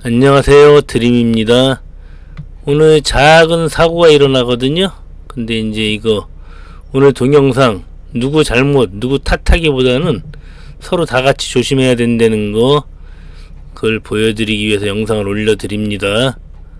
안녕하세요, 드림입니다. 오늘 작은 사고가 일어나거든요. 근데 이제 이거 오늘 동영상 누구 잘못 누구 탓하기보다는 서로 다 같이 조심해야 된다는 거, 그걸 보여드리기 위해서 영상을 올려드립니다.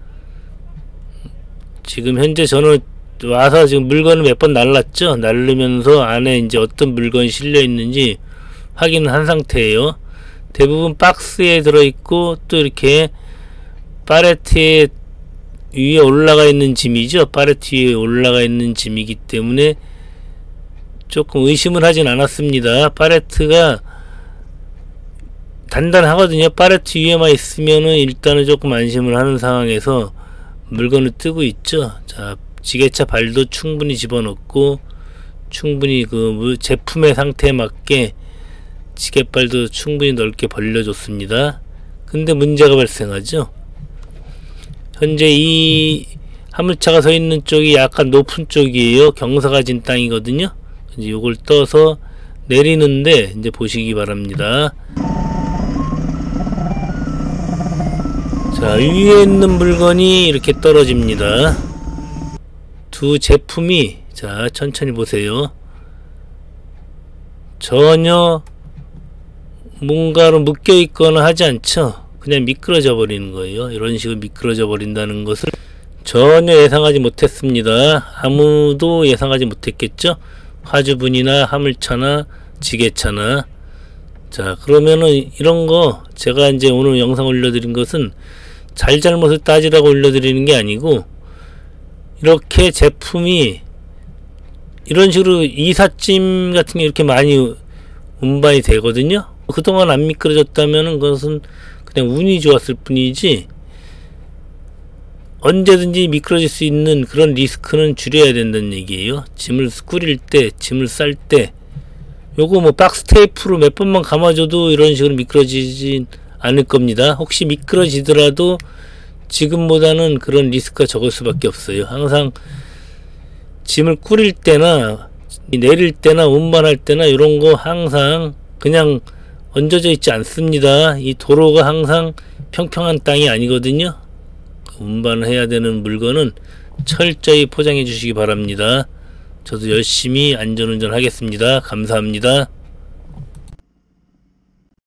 지금 현재 저는 와서 지금 물건을 몇 번 날랐죠. 날르면서 안에 이제 어떤 물건이 실려 있는지 확인을 한 상태예요. 대부분 박스에 들어있고 또 이렇게 팔레트 위에 올라가 있는 짐이죠. 팔레트 위에 올라가 있는 짐이기 때문에 조금 의심을 하진 않았습니다. 팔레트가 단단하거든요. 팔레트 위에만 있으면은 일단은 조금 안심을 하는 상황에서 물건을 뜨고 있죠. 자, 지게차 발도 충분히 집어넣고 충분히 그 제품의 상태에 맞게 지게발도 충분히 넓게 벌려줬습니다. 근데 문제가 발생하죠. 현재 이 화물차가 서 있는 쪽이 약간 높은 쪽이에요. 경사가 진 땅이거든요. 이제 요걸 떠서 내리는데 이제 보시기 바랍니다. 자, 위에 있는 물건이 이렇게 떨어집니다. 두 제품이, 자, 천천히 보세요. 전혀 뭔가로 묶여 있거나 하지 않죠. 그냥 미끄러져 버리는 거예요. 이런 식으로 미끄러져 버린다는 것을 전혀 예상하지 못했습니다. 아무도 예상하지 못했겠죠. 화주분이나 화물차나 지게차나. 자, 그러면은 이런 거 제가 이제 오늘 영상 올려드린 것은 잘잘못을 따지라고 올려드리는 게 아니고, 이렇게 제품이 이런 식으로 이삿짐 같은 게 이렇게 많이 운반이 되거든요. 그동안 안 미끄러졌다면 그것은 그냥 운이 좋았을 뿐이지 언제든지 미끄러질 수 있는 그런 리스크는 줄여야 된다는 얘기예요. 짐을 꾸릴 때, 짐을 쌀 때 요거 뭐 박스 테이프로 몇 번만 감아줘도 이런 식으로 미끄러지진 않을 겁니다. 혹시 미끄러지더라도 지금보다는 그런 리스크가 적을 수밖에 없어요. 항상 짐을 꾸릴 때나 내릴 때나 운반할 때나 이런 거 항상 그냥 얹어져 있지 않습니다. 이 도로가 항상 평평한 땅이 아니거든요. 운반을 해야 되는 물건은 철저히 포장해 주시기 바랍니다. 저도 열심히 안전운전 하겠습니다. 감사합니다.